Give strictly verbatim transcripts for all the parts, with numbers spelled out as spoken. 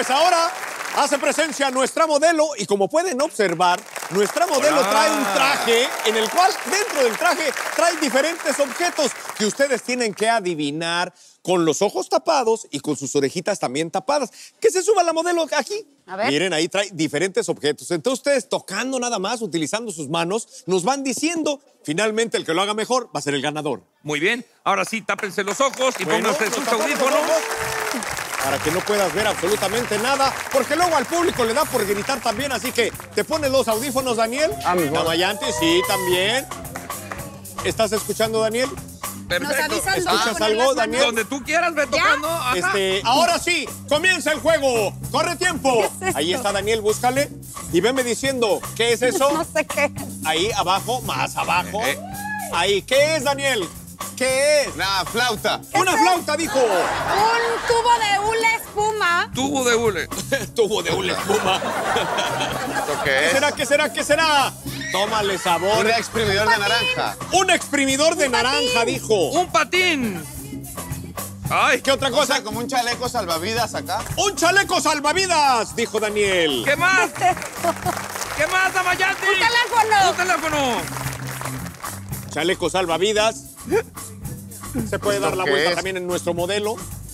pues ahora hace presencia nuestra modelo y como pueden observar, nuestra modelo Hola. trae un traje en el cual dentro del traje trae diferentes objetos que ustedes tienen que adivinar con los ojos tapados y con sus orejitas también tapadas. Que se suba la modelo aquí. A ver. Miren, ahí trae diferentes objetos. Entonces ustedes tocando nada más, utilizando sus manos, nos van diciendo, finalmente el que lo haga mejor va a ser el ganador. Muy bien. Ahora sí, tápense los ojos y Bueno, pónganse nos sus tapamos los audífonos. ojos para que no puedas ver absolutamente nada, porque luego al público le da por gritar también, así que te pones los audífonos, Daniel. Ah, mejor. Namayanti, sí, también. ¿Estás escuchando, Daniel? Perfecto. Nos avisan Está- dónde ¿Escuchas poner algo, las Daniel? manos. Donde tú quieras, ve tocando. Ajá. Este, ahora sí, comienza el juego. Corre tiempo. ¿Qué es esto? Ahí está Daniel, búscale. Y venme diciendo, ¿qué es eso? No sé qué. Ahí abajo, más abajo. Eh. Ahí, ¿qué es, Daniel? ¿Qué es? Una flauta. Una flauta, dijo. Un tubo de hule espuma. Tubo de hule. Tubo de una espuma. ¿Esto qué ¿Qué es? será? ¿Qué será? ¿Qué será? Tómale sabor. Un exprimidor de naranja. Un exprimidor de naranja, dijo. Un patín. Ay, ¿Qué otra O cosa? sea, como un chaleco salvavidas acá. Un chaleco salvavidas, dijo Daniel. ¿qué más? ¿Qué es esto? ¿Qué más, Namayanti? Un teléfono. Un teléfono. Chaleco salvavidas. Se puede dar la qué vuelta es? también en nuestro modelo.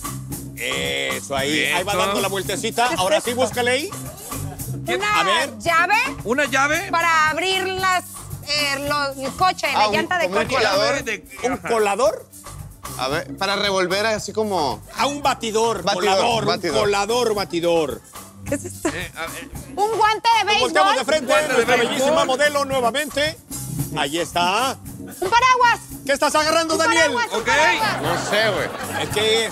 Eso, ahí. Bien, Ahí va todo. dando la vueltecita. ¿Qué es Ahora sí, esto? búscale ahí. Una A ver. llave Una llave. para abrir las, eh, los- el coche, Ah, la un- llanta de como un coche. colador. Llave de- Un Ajá. colador. A ver, para revolver así como... A un batidor. Batidor, colador. batidor. Un colador, batidor. ¿Qué es esto? Eh, a ver, Un guante de Nos volteamos de béisbol. frente. Guante de Nuestra béisbol. bellísima modelo nuevamente. Ahí está. Un paraguas. ¿Qué estás agarrando, Un Daniel? paraguas, un Ok. paraguas. No sé, güey. ¿Qué es?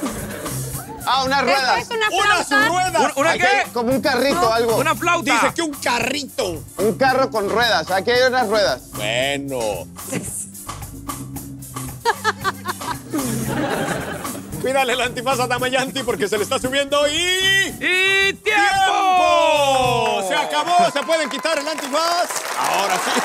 Ah, unas Esto ruedas. es una Unas flauta. ruedas. ¿Un- ¿Una Aquí qué? hay como un carrito, algo. Una flauta. Dice que un carrito. Un carro con ruedas. Aquí hay unas ruedas. Bueno. Cuídale el antifaz a Damayanti porque se le está subiendo y... ¡Y tiempo! ¡Tiempo! Se acabó, se pueden quitar el antifaz. Ahora sí.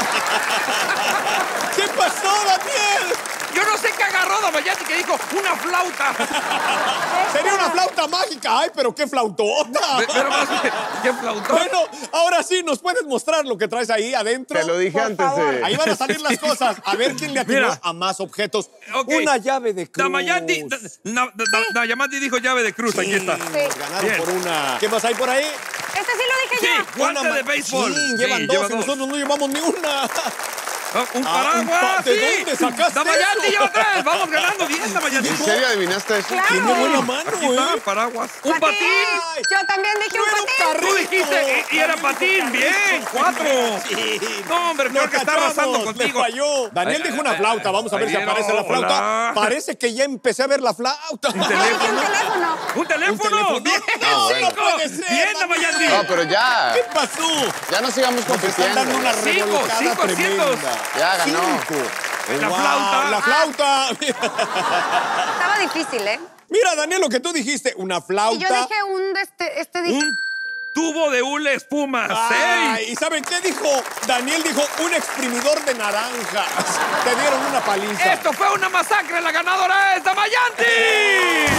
¿Qué pasó, Daniel? Yo no sé qué agarró Namayanti que dijo una flauta. Sería una flauta mágica. Ay, pero qué flautota. Pero más que- ¿qué flautó? Bueno, ahora sí, ¿nos puedes mostrar lo que traes ahí adentro? Te lo dije Por antes favor. de... Ahí van a salir las cosas. A ver quién le atinó Mira. a más objetos. Ok. Una llave de cruz. Namayanti, Na- Na- Na- Namayanti dijo llave de cruz, aquí está. Sí. Ganaron Bien. por una. ¿Qué más hay por ahí? Este sí lo Sí, dije yo. guante Una ma- de béisbol. Sí, Sí, llevan dos lleva y dos. nosotros no llevamos ni una. Ah, un Ah, paraguas, un pa- ¿de sí. dónde sacaste Namayanti eso? lleva tres. Vamos ganando bien, Namayanti. ¿En serio adivinaste eso? Claro. Tiene buena mano, Aquí está, ¿eh? paraguas. Un Patín. patín. Yo también dije No un era un patín. carrito. Tú dijiste, y, y era patín. Bien, cuatro. Sí. No, hombre, peor Lo que está cachamos, arrasando le contigo. falló. Daniel Ay, dijo ay, una ay, flauta. Vamos a ver ay, si aparece la flauta. hola. Parece que ya empecé a ver la flauta. Yo dije un teléfono. ¿Un teléfono? teléfono? Bien, No, cinco. no puede ser, Bien, Daniel. Namayanti. No, pero ya. ¿Qué pasó? Ya no sigamos Nos están dando compitiendo. una Cinco, revolcada cinco tremenda. aciertos. Ya ganó. Cinco. La Wow, flauta. La flauta. Estaba difícil, ¿eh? Mira, Daniel, lo que tú dijiste, una flauta. Y yo dije un de este, este dije. Un tubo de hule espuma. Ay, Seis. ¿y saben qué dijo? Daniel dijo un exprimidor de naranja. Te dieron una paliza. Esto fue una masacre. La ganadora es Namayanti.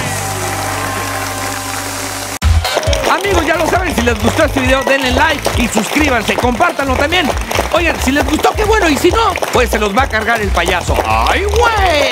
Amigos, ya lo saben, si les gustó este video, denle like y suscríbanse, compártanlo también. Oigan, si les gustó, qué bueno, y si no, pues se los va a cargar el payaso. ¡Ay, güey!